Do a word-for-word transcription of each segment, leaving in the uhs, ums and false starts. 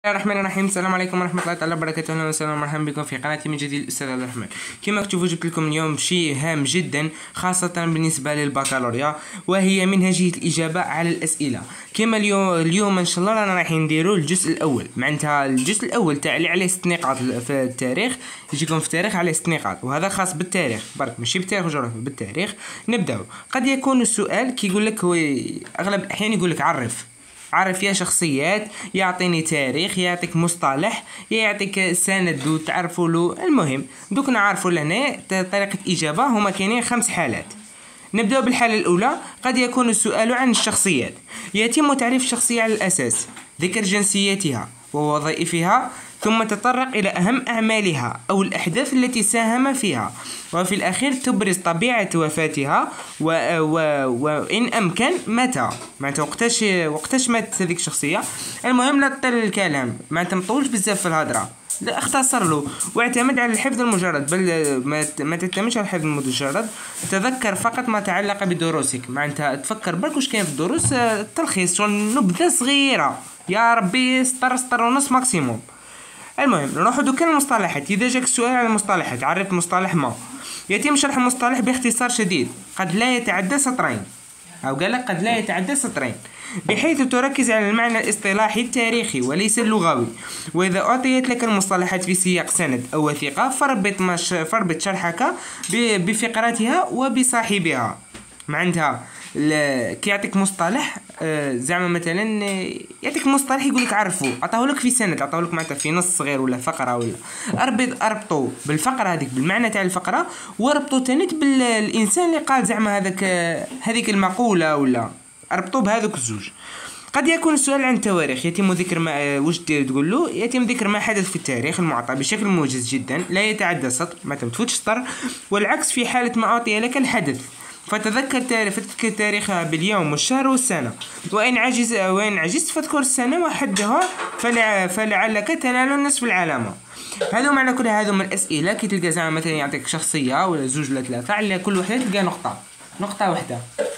الرحمن الرحيم. السلام عليكم ورحمه الله تعالى وبركاته. اهلا وسهلا ومرحبا بكم في قناتي من جديد الاستاذ عبد الرحمن. كما كتشوفوا جبت لكم اليوم شيء هام جدا خاصه بالنسبه للبكالوريا، وهي منهجيه الاجابه على الاسئله. كما اليوم اليوم ان شاء الله رانا رايحين نديروا الجزء الاول. معناتها الجزء الاول تاع اللي عليه ست نقاط في التاريخ، يجيكم في التاريخ عليه ست نقاط، وهذا خاص بالتاريخ برك، ماشي بالتاريخ والجغرافيا، بالتاريخ. نبداو. قد يكون السؤال كيقول لك، هو اغلب الاحيان يقول لك عرف عرف يا شخصيات، يعطيني تاريخ، يعطيك مصطلح، يعطيك سند وتعرفوا له. المهم دوك نعرفوا لهنا طريقة إجابة. هما كاينين خمس حالات. نبدأ بالحالة الأولى. قد يكون السؤال عن الشخصيات. يتم تعريف الشخصية على الأساس ذكر جنسيتها ووظائفها، ثم تطرق إلى أهم أعمالها أو الأحداث التي ساهم فيها، وفي الأخير تبرز طبيعة وفاتها و... و... وإن أمكن متى، معناتها وقتاش وقتاش ماتت هذيك الشخصية. المهم لا تطيل الكلام، معناتها مطولش بزاف في الهضرة، لا اختصر له واعتمد على الحفظ المجرد، بل ما, ما تعتمدش على الحفظ المجرد. تذكر فقط ما تعلق بدروسك، معناتها تفكر برك واش كاين في الدروس، التلخيص شغل نبذة صغيرة، يا ربي سطر سطر ونص ماكسيموم. المهم نروحو دوكا للمصطلحات. اذا جاك السؤال على المصطلحات، عرف مصطلح ما. يتم شرح المصطلح باختصار شديد قد لا يتعدى سطرين، او قال لك قد لا يتعدى سطرين، بحيث تركز على المعنى الاصطلاحي التاريخي وليس اللغوي. واذا اعطيت لك المصطلحات في سياق سند او وثيقه، فربط مش فربط شرحك بفقرتها وبصاحبها. معناتها كيعطيك مصطلح، آه زعما مثلا يعطيك مصطلح يقول لك عرفه، عطاه لك في سند، عطاه لك معناتها في نص صغير ولا فقره، ولا اربط اربطوا بالفقره هذيك بالمعنى تاع الفقره، وربطوا تانيت بالانسان اللي قال زعما هذاك هذيك المقوله، ولا اربطوا بهذوك الزوج. قد يكون السؤال عن التواريخ. يتم ذكر ما واش دير تقول له يتم ذكر ما حدث في التاريخ المعطى بشكل موجز جدا لا يتعدى سطر، ما تفوتش سطر، والعكس في حاله ما اعطي لك الحدث فتذكر تاريخ فتذكر تاريخها باليوم والشهر والسنة، وإن عجز وإن عجزت فاذكر السنة وحدها فلع فلعلك تنال نصف العلامة. هذا معنى كل هذا من الأسئلة. كي تلقى زعما مثلا يعطيك شخصية ولا زوج ولا ثلاثة، على كل وحدة تلقى نقطة نقطة واحدة.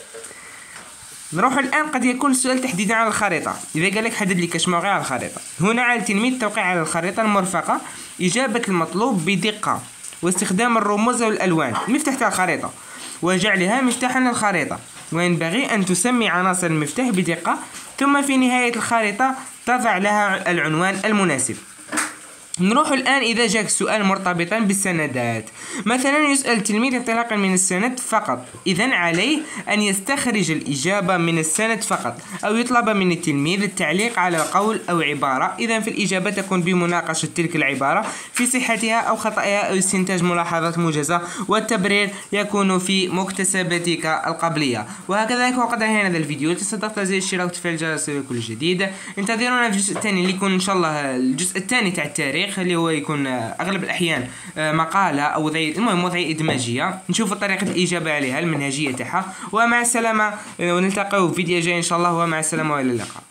نروح الآن. قد يكون السؤال تحديدا على الخريطة. إذا قال لك حدد لي كاش موقع على الخريطة، هنا على التلميذ التوقيع على الخريطة المرفقة، إجابة المطلوب بدقة واستخدام الرموز والألوان، مفتاح تاع الخريطة وجعلها مفتاحا للخريطة، وينبغي أن تسمي عناصر المفتاح بدقة، ثم في نهاية الخريطة تضع لها العنوان المناسب. نروح الآن. إذا جاك سؤال مرتبطا بالسندات، مثلا يسأل التلميذ انطلاقا من السند فقط، إذن عليه أن يستخرج الإجابة من السند فقط، أو يطلب من التلميذ التعليق على قول أو عبارة. إذن في الإجابة تكون بمناقشة تلك العبارة في صحتها أو خطأها، أو استنتاج ملاحظات موجزة، والتبرير يكون في مكتسباتك القبلية. وهكذا يكون قد انتهينا هذا الفيديو. لا تنسى ضغط زر الاشتراك وتفعيل الجرس لكل جديد. انتظرونا في الجزء الثاني اللي يكون إن شاء الله الجزء الثاني تاع التاريخ، اللي هو يكون اغلب الاحيان مقاله او وضعيه، المهم وضعيه ادماجيه، نشوف طريقه الاجابه عليها، المنهجيه تاعها. ومع السلامه، ونلتقي في فيديو جاي ان شاء الله، ومع السلامه والى اللقاء.